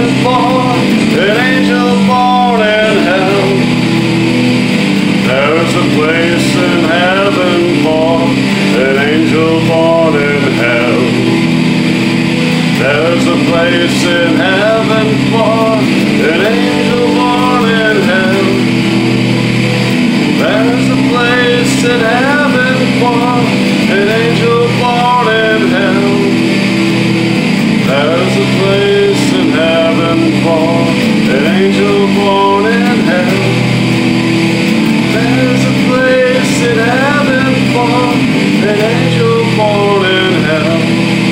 heaven for an angel born in hell. There's a place in heaven for an angel born in hell. There's a place in heaven for an angel born in hell. There's a place in heaven for an angel born in hell. There's a place in heaven for an angel born in hell. There's a place in heaven for an angel born in hell.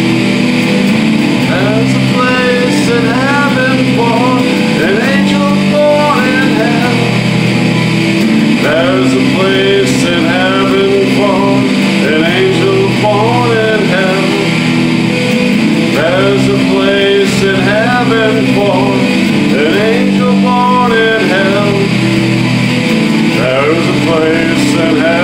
There's a place in heaven for an angel born in hell. There's a place in heaven for an angel born in hell. There's a place in heaven for an angel born in hell. There's a place in heaven.